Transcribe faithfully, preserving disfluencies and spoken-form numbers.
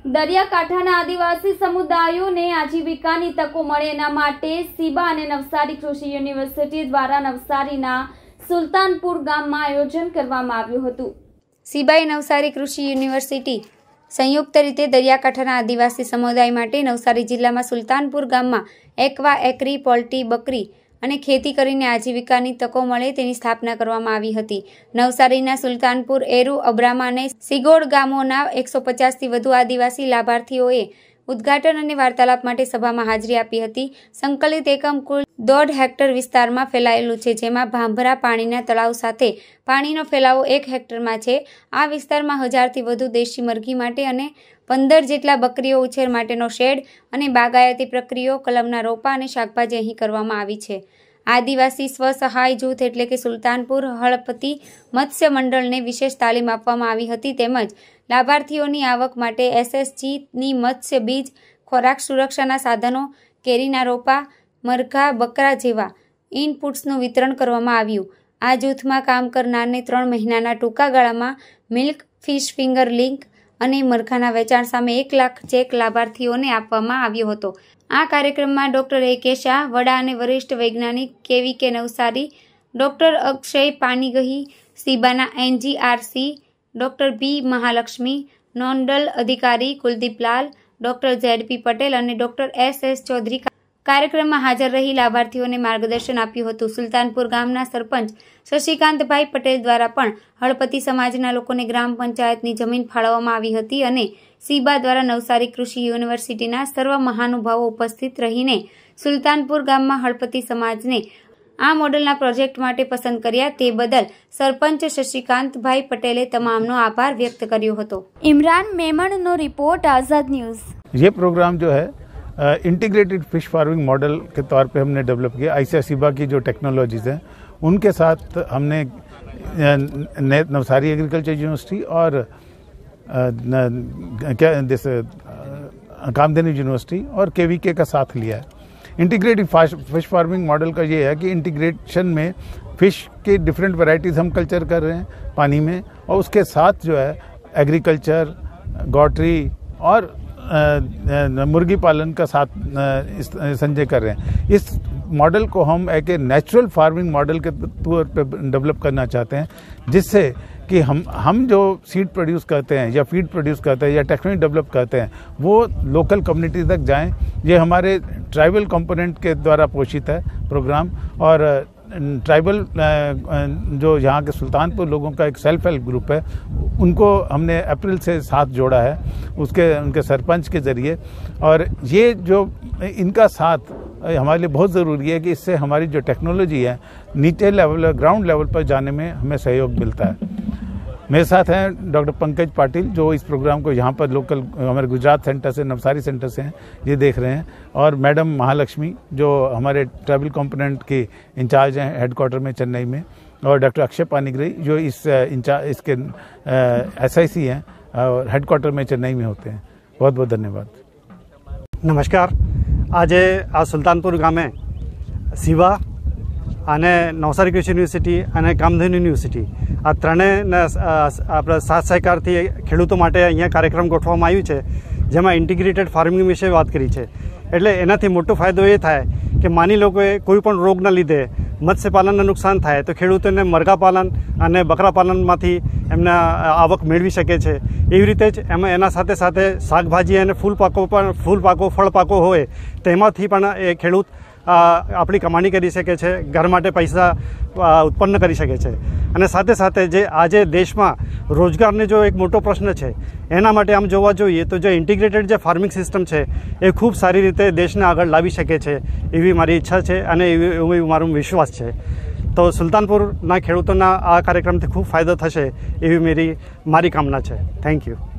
દરિયાકાંઠાના આદિવાસી સમુદાયોને આજીવિકાની તકો મળે એના માટે સીબા અને નવસારી કૃષિ યુનિવર્સિટી દ્વારા નવસારીના સુલતાનપુર ગામમાં આયોજન કરવામાં આવ્યું હતું। સીબાએ નવસારી કૃષિ યુનિવર્સિટી સંયુક્ત રીતે દરિયાકાંઠાના આદિવાસી સમુદાય માટે નવસારી જિલ્લામાં સુલતાનપુર ગામમાં એક્વા એકરી પોલ્ટ્રી બકરી અને ખેતી કરીને આજીવિકાની તકો મળે તેની સ્થાપના કરવામાં આવી હતી। નવસારીના સુલતાનપુર, એરુ, અબ્રામા અને સિગોડ ગામોના એકસો પચાસથી વધુ આદિવાસી લાભાર્થીઓએ ઉદ્ઘાટન અને વાર્તાલાપ માટે સભામાં હાજરી આપી હતી। સંકલિત એકમ કુલ દોઢ હેક્ટર વિસ્તારમાં ફેલાયેલું છે, જેમાં ભાંભરા પાણીના તળાવ સાથે પાણીનો ફેલાવો એક હેક્ટરમાં છે। આ વિસ્તારમાં હજારથી વધુ દેશી મરઘી માટે અને પંદર જેટલા બકરીઓ ઉછેર માટેનો શેડ અને બાગાયતી પ્રક્રિયાઓ, કલમના રોપા અને શાકભાજી અહીં કરવામાં આવી છે। આદિવાસી સ્વસહાય જૂથ એટલે કે સુલતાનપુર હળપતિ મત્સ્ય મંડળને વિશેષ તાલીમ આપવામાં આવી હતી, તેમજ લાભાર્થીઓની આવક માટે એસએસજીની મત્સ્ય બીજ, ખોરાક સુરક્ષાના સાધનો, કેરીના રોપા, મરઘા, બકરા જેવા ઇનપુટ્સનું વિતરણ કરવામાં આવ્યું। આ જૂથમાં કામ કરનારને ત્રણ મહિનાના ટૂંકા ગાળામાં મિલ્ક, ફિશ ફિંગર લિંક અને મરઘાના વેચાણ સામે એક લાખ ચેક લાભાર્થીઓને આપવામાં આવ્યો હતો। આ કાર્યક્રમમાં ડોક્ટર એ કે શાહ, વડા અને વરિષ્ઠ વૈજ્ઞાનિક કેવી કે નવસારી, ડોક્ટર અક્ષય પાનીગહી, સીબાના NGRC, doctor B Mahalakshmi, nodal અધિકારી કુલદીપલાલ, ડોક્ટર ઝેડપી પટેલ અને ડોક્ટર એસ એસ ચૌધરી કાર્યક્રમમાં હાજર રહી લાભાર્થીઓને માર્ગદર્શન આપ્યું હતું। સુલતાનપુર ગામના સરપંચ શશિકાંતભાઈ પટેલ દ્વારા પણ હળપતિ સમાજના લોકોને ગ્રામ પંચાયતની જમીન ફાળવવામાં આવી હતી અને સીબા દ્વારા નવસારી કૃષિ યુનિવર્સિટીના સર્વ મહાનુભાવો ઉપસ્થિત રહીને સુલતાનપુર ગામમાં હળપતિ સમાજને આ મોડેલના પ્રોજેક્ટ માટે પસંદ કર્યા તે બદલ સરપંચ શશિકાંતભાઈ પટેલે તમામનો આભાર વ્યક્ત કર્યો હતો। ઇમરાન મેમણનો રિપોર્ટ, आजाद न्यूज़। ये प्रोग्राम जो है इंटीग्रेटेड फिश फार्मिंग मॉडल के तौर पे हमने डेवलप किया। आईसीआर सीबा की जो टेक्नोलॉजीज़ हैं उनके साथ हमने नवसारी एग्रीकल्चर यूनिवर्सिटी और क्या जैसे कामधेनु यूनिवर्सिटी और केवीके का साथ लिया है। इंटीग्रेटेड फिश फार्मिंग मॉडल का ये है कि इंटीग्रेशन में फिश के डिफरेंट वैरायटीज़ हम कल्चर कर रहे हैं पानी में, और उसके साथ जो है एग्रीकल्चर, गॉटरी और मुर्गी पालन का साथ संजय कर रहे हैं। इस मॉडल को हम एक नेचुरल फार्मिंग मॉडल के तौर पे डेवलप करना चाहते हैं, जिससे कि हम हम जो सीड प्रोड्यूस करते हैं या फीड प्रोड्यूस करते हैं या टेक्नोलॉजी डेवलप करते हैं वो लोकल कम्युनिटी तक जाएं। ये हमारे ट्राइबल कंपोनेंट के द्वारा पोषित है प्रोग्राम, और ट्राइबल जो यहाँ के सुल्तानपुर लोगों का एक सेल्फ हेल्प ग्रुप है, उनको हमने अप्रैल से साथ जोड़ा है उसके उनके सरपंच के ज़रिए। और ये जो इनका साथ हमारे लिए बहुत ज़रूरी है कि इससे हमारी जो टेक्नोलॉजी है नीचे लेवल, ग्राउंड लेवल पर जाने में हमें सहयोग मिलता है। मेरे साथ हैं डॉक्टर पंकज पाटिल, जो इस प्रोग्राम को यहाँ पर लोकल हमारे गुजरात सेंटर से, नवसारी सेंटर से हैं, ये देख रहे हैं, और मैडम महालक्ष्मी जो हमारे ट्रैवल कंपोनेंट की इंचार्ज हैं हेडक्वार्टर में चेन्नई में, और डॉक्टर अक्षय पानीग्रही जो इस इंचार्ज इसके एस आई सी हैं और हेडक्वार्टर में चेन्नई में होते हैं। बहुत बहुत धन्यवाद। नमस्कार। आज आ सुल्तानपुर गामे सीबा અને નવસારી કૃષિ યુનિવર્સિટી અને કામધેનુ યુનિવર્સિટી આ ત્રણેયના આપણે સાથ સહકારથી ખેડૂતો માટે અહીંયા કાર્યક્રમ ગોઠવવામાં આવ્યું છે, જેમાં ઇન્ટિગ્રેટેડ ફાર્મિંગ વિશે વાત કરી છે। એટલે એનાથી મોટો ફાયદો એ થાય કે માની લો કે કોઈ પણ રોગના લીધે મત્સ્યપાલનને નુકસાન થાય તો ખેડૂતોને મરઘા પાલન અને બકરા પાલનમાંથી એમને આવક મેળવી શકે છે। એવી રીતે જ એમાં એના સાથે સાથે શાકભાજી અને ફૂલ પાકો પણ ફૂલ પાકો ફળ પાકો હોય તેમાંથી પણ એ ખેડૂત આપણી કમાણી કરી શકે છે, ઘર માટે પૈસા ઉત્પન્ન કરી શકે છે। અને સાથે સાથે જે આજે દેશમાં રોજગારનો જો એક મોટો પ્રશ્ન છે એના માટે આમ જોવા જોઈએ તો જે ઇન્ટિગ્રેટેડ જે ફાર્મિંગ સિસ્ટમ છે એ ખૂબ સારી રીતે દેશને આગળ લાવી શકે છે એવી મારી ઈચ્છા છે અને એવી એવો મારો વિશ્વાસ છે। તો સુલતાનપુરના ખેડૂતોના આ કાર્યક્રમથી ખૂબ ફાયદો થશે એવી મેરી મારી કામના છે। Thank you.